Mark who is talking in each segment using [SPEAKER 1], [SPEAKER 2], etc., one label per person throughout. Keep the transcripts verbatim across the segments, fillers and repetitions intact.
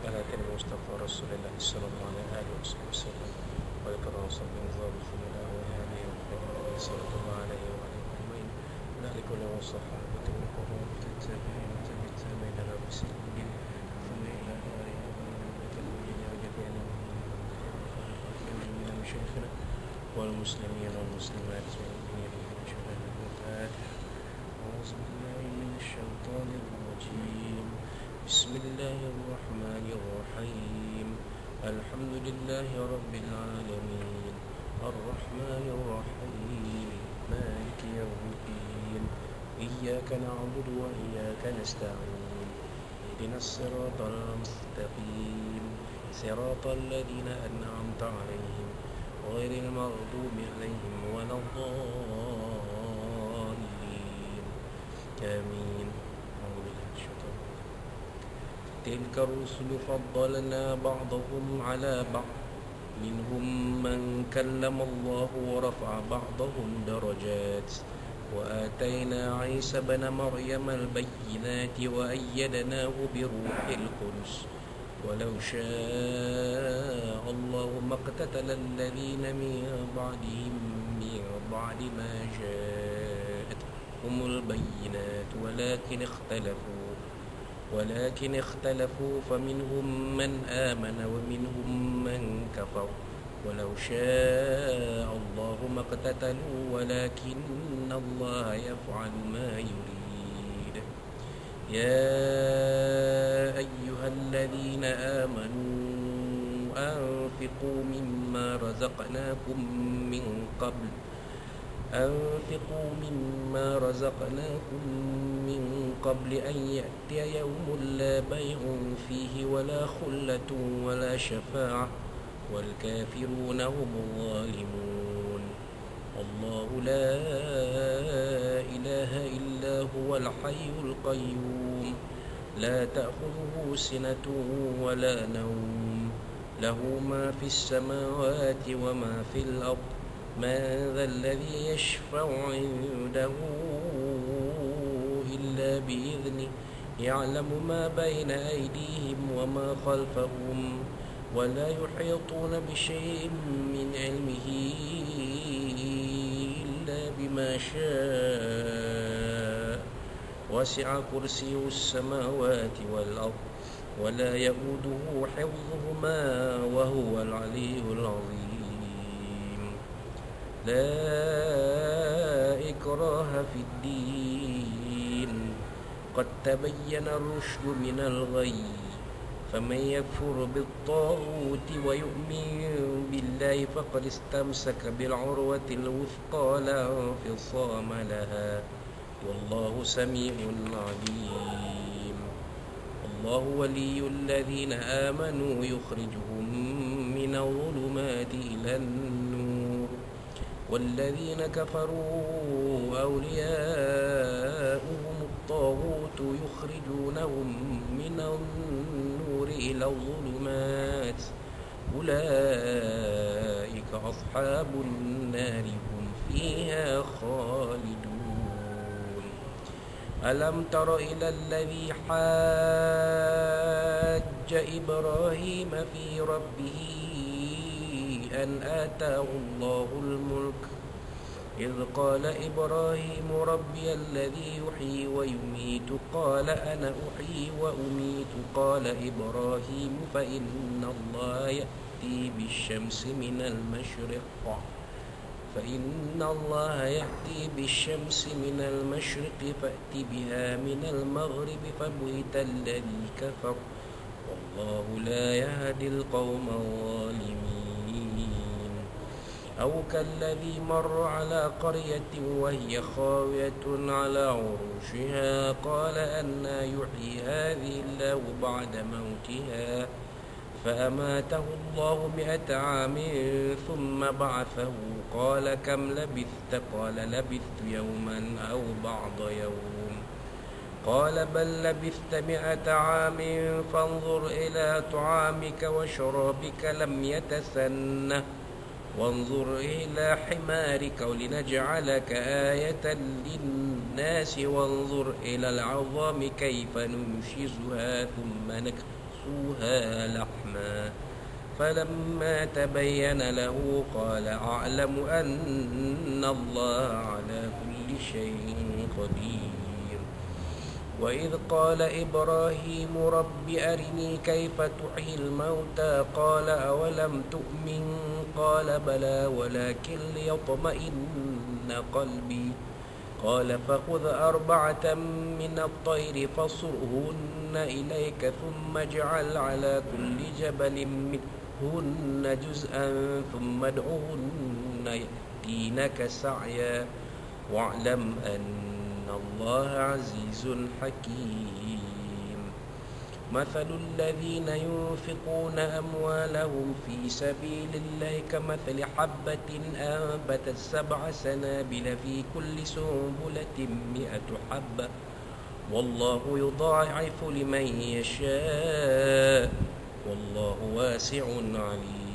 [SPEAKER 1] على كلمة مصطفى رسول الله صلى الله عليه وصحبه وسلم وذكر وصف نظام الفضلاء وهذه وخير صلى الله عليه وعلى أجمعين ذلك له صحابة القرون تتبعين تبتمين على بسلم ثم إلى داره وكالوجد وجدنا من مشايخنا والمسلمين والمسلمات والمؤمنين والمشاهدين والمتعات أعوذ بالله من الشيطان الرجيم بسم الله الرحمن الرحيم الحمد لله رب العالمين الرحمن الرحيم مالك يوم الدين إياك نعبد وإياك نستعين اهدنا الصراط المستقيم صراط الذين أنعمت عليهم غير المغضوب عليهم ولا الضالين آمين. تلك الرسل فضلنا بعضهم على بعض منهم من كلم الله ورفع بعضهم درجات وآتينا عيسى بن مريم البينات وأيدناه بروح القدس ولو شاء الله ما اقتتل الذين من بعدهم من بعد ما جاءتهم البينات ولكن اختلفوا ولكن اختلفوا فمنهم من آمن ومنهم من كفر ولو شاء الله ما اقتتلوا ولكن الله يفعل ما يريد. يا أيها الذين آمنوا أنفقوا مما رزقناكم من قبل أنفقوا مما رزقناكم من قبل أن يأتي يوم لا بيع فيه ولا خلة ولا شفاعة والكافرون هم الظالمون. الله لا إله إلا هو الحي القيوم لا تأخذه سنة ولا نوم له ما في السماوات وما في الأرض من ذا الذي يشفع عنده إلا بإذنه يعلم ما بين أيديهم وما خلفهم ولا يحيطون بشيء من علمه إلا بما شاء وسع كرسيه السماوات والأرض ولا يؤوده حفظهما وهو العلي العظيم. لا إكراه في الدين قد تبين الرشد من الغي فمن يكفر بالطاغوت ويؤمن بالله فقد استمسك بالعروة الوثقى لا انفصام لها والله سميع عليم. الله ولي الذين آمنوا يخرجهم من الظلمات إلى النور والذين كفروا أولياؤهم الطاغوت يخرجونهم من النور إلى الظلمات أولئك أصحاب النار هم فيها خالدون. ألم تر إلى الذي حاج إبراهيم في ربه أن آتاه الله الملك إذ قال إبراهيم ربي الذي يحيي ويميت قال أنا أحيي وأميت قال إبراهيم فإن الله يأتي بالشمس من المشرق فإن الله يأتي بالشمس من المشرق فأت بها من المغرب فبهت الذي كفر والله لا يهدي القوم الظالمين. أو كالذي مر على قرية وهي خاوية على عروشها قال أنى يحيي هذه الله بعد موتها فأماته الله مئة عام ثم بعثه قال كم لبثت قال لبثت يوما أو بعض يوم قال بل لبثت مئة عام فانظر إلى طعامك وشرابك لم يتسنه وانظر إلى حمارك ولنجعلك آية للناس وانظر إلى العظام كيف ننشزها ثم نكسوها فكسوها لحما فلما تبين له قال أعلم أن الله على كل شيء قدير. وإذ قال إبراهيم رب أرني كيف تحيي الموتى قال أولم تؤمن قال بلى ولكن ليطمئن قلبي قال فخذ أربعة من الطير فصرهن إليك ثم اجعل على كل جبل منهن جزءا ثم ادعهن يأتينك سعيا واعلم أن الله عزيز حكيم. مثل الذين ينفقون أموالهم في سبيل الله كمثل حبة أنبتت سبع سنابل في كل سنبلة مئة حبة والله يضاعف لمن يشاء والله واسع عليم.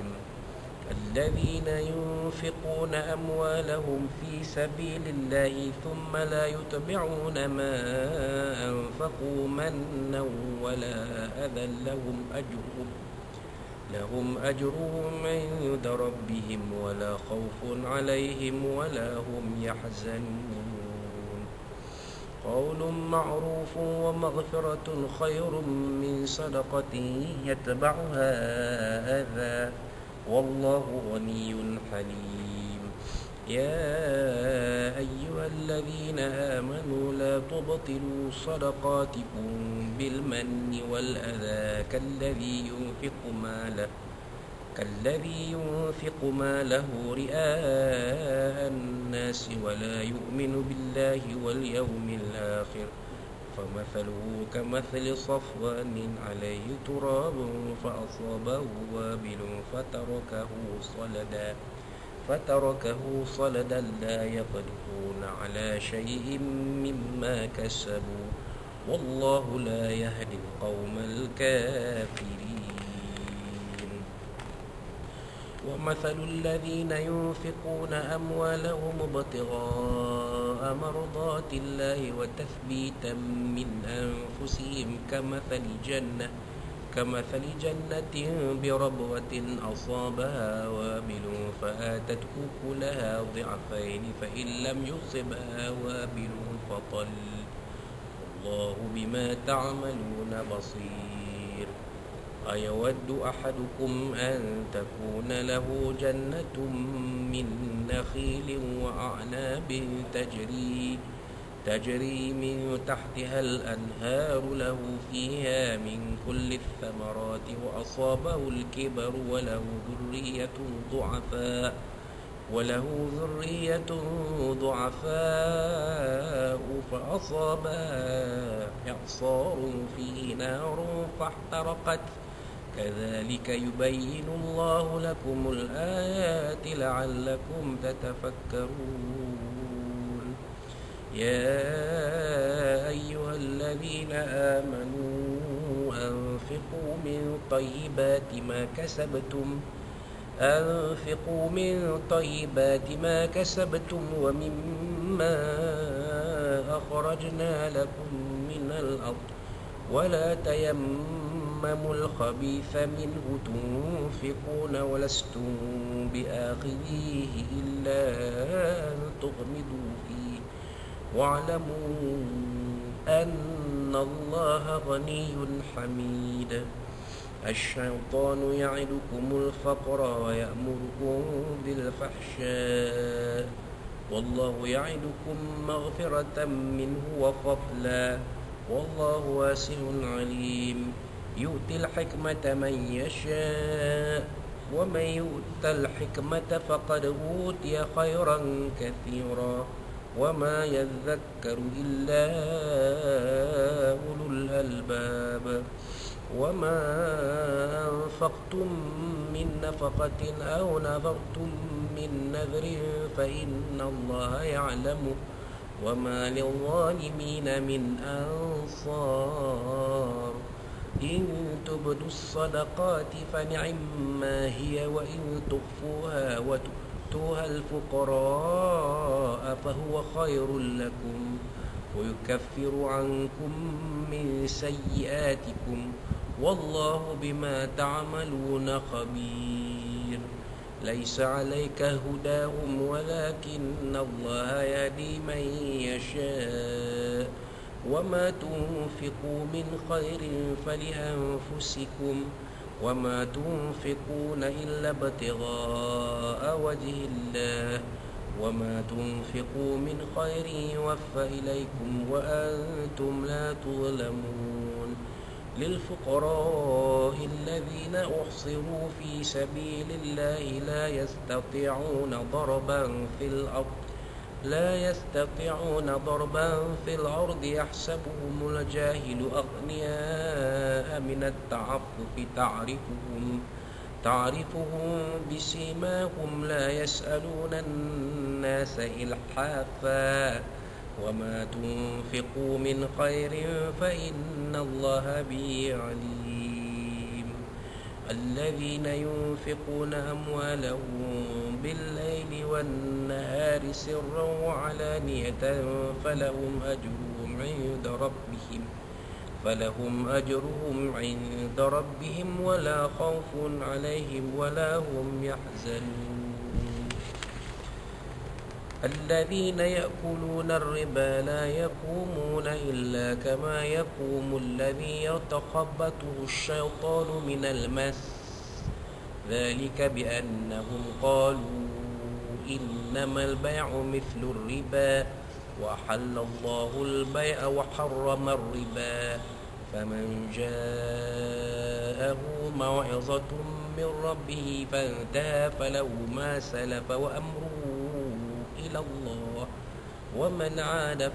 [SPEAKER 1] الذين ينفقون أموالهم في سبيل الله ثم لا يتبعون ما أنفقوا منا ولا أذى لهم أجرهم لهم أجرهم عند ربهم ولا خوف عليهم ولا هم يحزنون. قول معروف ومغفرة خير من صدقة يتبعها أذى والله غني حليم. يا أيها الذين آمنوا لا تبطلوا صدقاتكم بالمن والأذى كالذي ينفق ماله كالذي ينفق ماله رئاء الناس ولا يؤمن بالله واليوم الآخر فمثله كمثل صفوان عليه تراب فأصابه وابل فتركه صلدا فتركه صلدا لا يقدرون على شيء مما كسبوا والله لا يهدي القوم الكافرين. ومثل الذين ينفقون أموالهم ابتغاء مرضات الله وتثبيتا من أنفسهم كمثل جنة كمثل جنة بربوة أصابها وابل فآتت أكلها ضعفين فإن لم يصبها وابل فطل والله بما تعملون بصير. أيود أحدكم أن تكون له جنة من نخيل وأعناب تجري تجري من تحتها الأنهار له فيها من كل الثمرات وأصابه الكبر وله ذرية ضعفاء وله ذرية ضعفاء فأصابها إعصار فيه نار فاحترقت كذلك يبين الله لكم الآيات لعلكم تتفكرون. يا أيها الذين آمنوا أنفقوا من طيبات ما كسبتم أنفقوا من طيبات ما كسبتم ومما أخرجنا لكم من الأرض ولا تيمموا الخبيث منه تنفقون ولستم بآخذيه إلا أن تغمضوا فيه واعلموا أن الله غني حميد. الشيطان يعدكم الفقر ويأمركم بالفحشاء والله يعدكم مغفرة منه وفضلا والله واسع عليم. يؤتي الحكمة من يشاء ومن يؤت الحكمة فقد أوتي خيرا كثيرا وما يذكر إلا أولو الألباب. وما أنفقتم من نفقة أو نذرتم من نذر فإن الله يعلمه وما للظالمين من أنصار. إن تبدوا الصدقات فنعما هي وإن تخفوها وتؤتوها الفقراء فهو خير لكم ويكفر عنكم من سيئاتكم والله بما تعملون خبير ليس عليك هداهم ولكن الله يهدي من يشاء وما تنفقوا من خير فلأنفسكم وما تنفقون إلا ابتغاء وجه الله وما تنفقوا من خير يوفى إليكم وأنتم لا تظلمون للفقراء الذين أحصروا في سبيل الله لا يستطيعون ضربا في الأرض لا يستطيعون ضربا في الأرض يحسبهم الجاهل أغنياء من التعفف تعرفهم تعرفهم بسيماهم لا يسألون الناس إلحافا وما تنفقوا من خير فإن الله به عليم الذين ينفقون أموالهم بالليل والنهار سرا وعلانية فلهم أجرهم عند ربهم فلهم أجرهم عند ربهم ولا خوف عليهم ولا هم يحزنون الذين يأكلون الربا لا يقومون إلا كما يقوم الذي يتخبطه الشيطان من المس ذلك بأنهم قالوا إنما البيع مثل الربا وأحل الله البيع وحرم الربا فمن جاءه موعظة من ربه فانتهى فله ما سلف وأمره إلى الله ومن عاد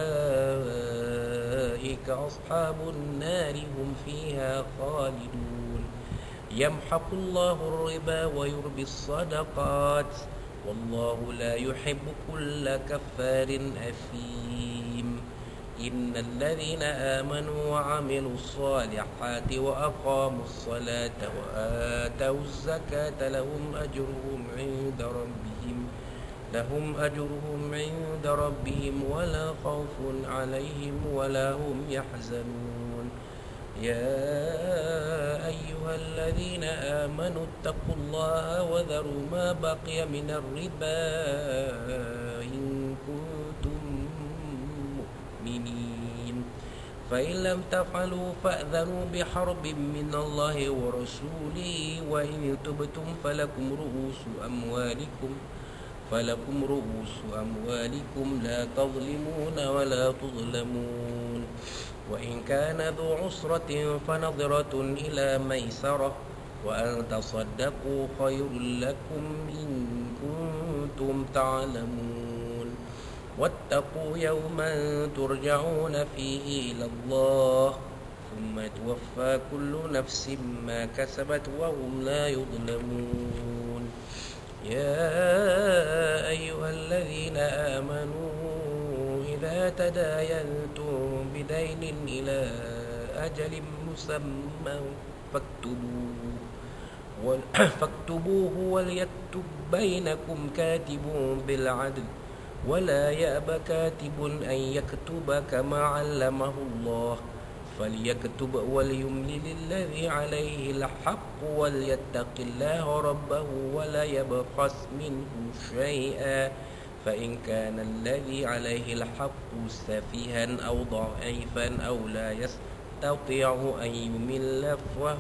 [SPEAKER 1] فأولئك أصحاب النار هم فيها خالدون يمحق الله الربا ويربي الصدقات والله لا يحب كل كفار أثيم إن الذين آمنوا وعملوا الصالحات وأقاموا الصلاة وآتوا الزكاة لهم أجرهم عند ربهم لهم أجرهم عند ربهم ولا خوف عليهم ولا هم يحزنون يا أيها الذين آمنوا اتقوا الله وذروا ما بقي من الربا إن كنتم مؤمنين فإن لم تفعلوا فأذنوا بحرب من الله ورسوله وإن تبتم فلكم رؤوس أموالكم فلكم رؤوس أموالكم لا تظلمون ولا تظلمون وإن كان ذو عسرة فنظرة إلى ميسرة وأن تصدقوا خير لكم إن كنتم تعلمون واتقوا يوما ترجعون فيه إلى الله ثم توفى كل نفس ما كسبت وهم لا يظلمون يا أيها الذين آمنوا إذا تداينتم بدين إلى أجل مسمى فاكتبوه فاكتبوه وليكتب بينكم كاتب بالعدل ولا يأب كاتب أن يكتب كما علمه الله فليكتب وليملل الذي عليه الحق وليتق الله ربه ولا يبخس منه شيئا فإن كان الذي عليه الحق سفيها أو ضعيفا أو لا يستطيع أن يمل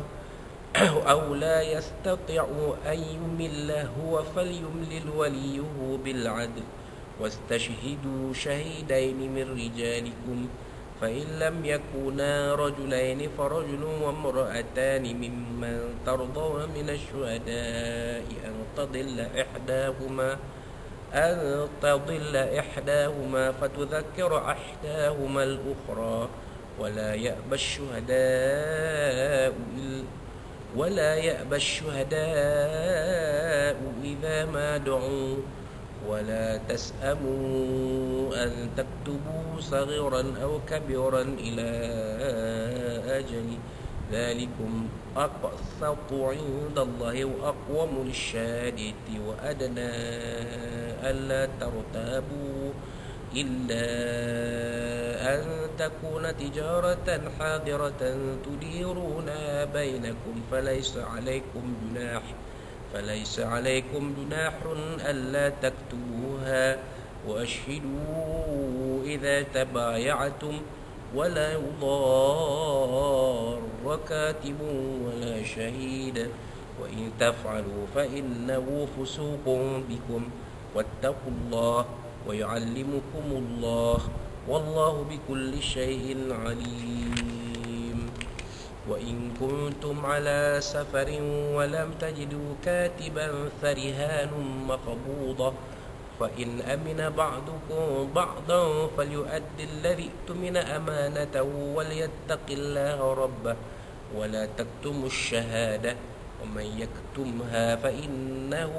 [SPEAKER 1] أو لا يستطيع أن يمل هو فليملل وليه بالعدل واستشهدوا شهيدين من رجالكم فإن لم يكونا رجلين فرجل وامرأتان ممن ترضون من الشهداء أن تضل إحداهما أن تضل إحداهما فتذكر إحداهما الأخرى ولا يأبى الشهداء ولا يأبى الشهداء إذا ما دعوا ولا تسأموا أن تكتبوا صغيرا أو كبيرا إلى أجل ذلكم أقسط عند الله وأقوم للشهادة وأدنى ألا ترتابوا إلا أن تكون تجارة حاضرة تديرونها بينكم فليس عليكم جناح فليس عليكم جناح ألا تكتبوها وأشهدوا إذا تبايعتم ولا يضار كاتب ولا شهيد وإن تفعلوا فإنه فسوق بكم واتقوا الله ويعلمكم الله والله بكل شيء عليم. وإن كنتم على سفر ولم تجدوا كاتبا فرهان مقبوضة فإن أمن بعضكم بعضا فليؤد الذي اؤتمن أمانته وليتق الله ربه ولا تكتموا الشهادة ومن يكتمها فإنه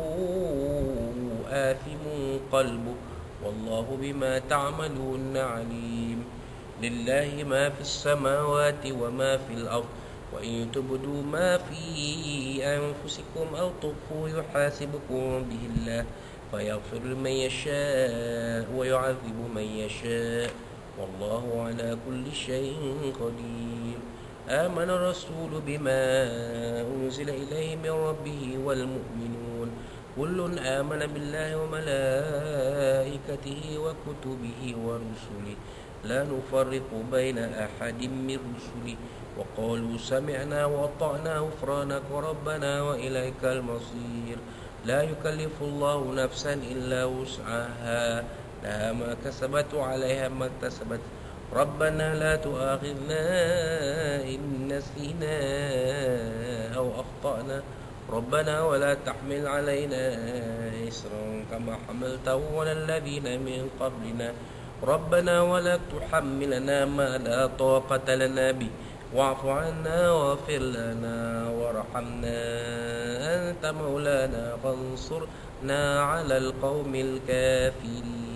[SPEAKER 1] آثم قلبه والله بما تعملون عليم. لله ما في السماوات وما في الأرض وإن تبدوا ما في أنفسكم أو تخفوه يحاسبكم به الله فيغفر من يشاء ويعذب من يشاء والله على كل شيء قدير. آمن الرسول بما أنزل إليه من ربه والمؤمنون كل آمن بالله وملائكته وكتبه ورسله لا نفرق بين أحد من رسله وقالوا سمعنا وأطعنا غفرانك ربنا وإليك المصير. لا يكلف الله نفسا إلا وسعها لها ما كسبت وعليها ما اكتسبت ربنا لا تؤاخذنا إن نسينا أو أخطأنا ربنا ولا تحمل علينا إصرا كما حملته على الذين من قبلنا ربنا ولا تحملنا ما لا طاقة لنا به واعف عنا واغفر لنا وارحمنا أنت مولانا فانصرنا على القوم الكافرين.